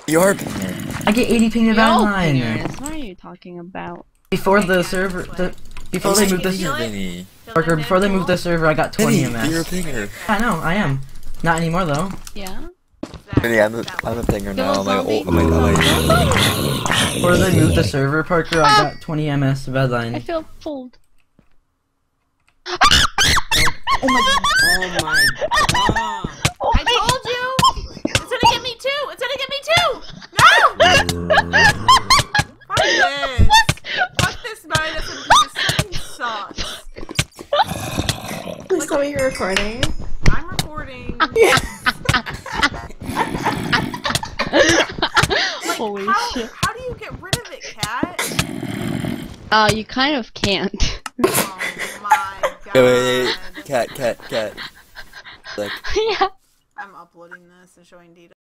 You're a pinger. I get 80 ping of online. What are you talking about? Before the server, before they moved this, Parker, before they moved the server, I got 20 MS. You're a pinger. I know, I am. Not anymore though. Yeah. Yeah, I'm a pinger now. I'm like, oh my god. Before they moved the server, Parker, I got 20 MS of I Bedline. feel fooled. Oh my god. I told you! It's gonna get me too! It's gonna get me too! No! Fuck this! Fuck this minus and this fucking sucks. Please tell me you're recording. I'm recording. Holy shit. How do you get rid of it, Cat? You kind of can't. Oh my god. Wait, cat. Like. Yeah. I'm uploading this and showing details.